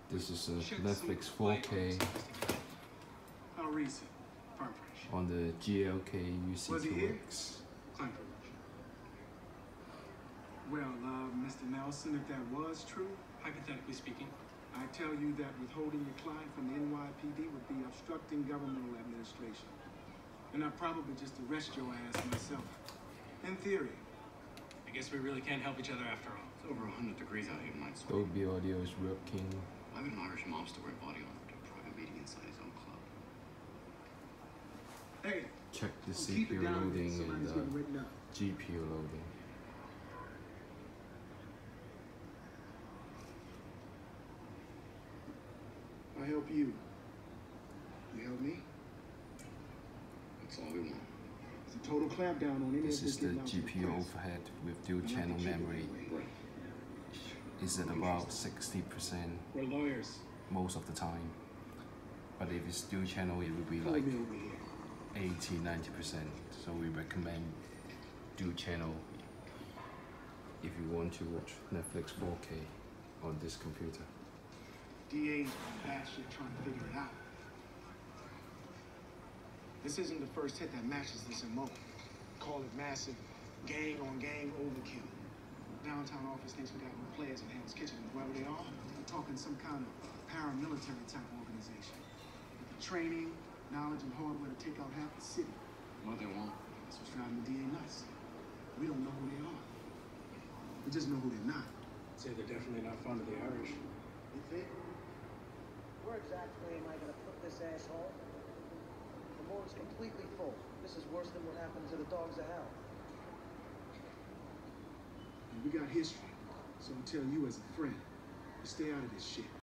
This is a Netflix 4K on the GLK-UC2X. Well, Mr. Nelson, if that was true, hypothetically speaking, I tell you that withholding your client from the NYPD would be obstructing governmental administration. And I'd probably just arrest your ass myself. In theory. I guess we really can't help each other after all. It's over 100 degrees out here tonight, so Dolby Audio is working. I have an Irish mobster wear body on to a private meeting inside his own club. Hey, Check the keep it CPU down, loading and somebody's getting written up. GPU loading. I help you. You help me? That's all we want. It's a total clampdown on any This of is the getting out to GPU press. overhead with dual channel memory. Is at about 60% We're lawyers. most of the time. But if it's dual channel, it would be Pull like me over here. 80–90%. So we recommend dual channel if you want to watch Netflix 4K on this computer. DA's on that shit trying to figure it out. This isn't the first hit that matches this MO. Call it massive gang-on-gang overkill. Downtown office thinks we got more players in Hell's Kitchen than whoever they are. We're talking some kind of paramilitary type organization. With the training, knowledge, and hardware to take out half the city. What do they want? That's what's driving the DA nuts. We don't know who they are. We just know who they're not. I'd say they're definitely not fond of the Irish. You think? Where exactly am I going to put this asshole? The morgue's completely full. This is worse than what happened to the dogs of hell. And we got history, so I tell you as a friend, to stay out of this shit.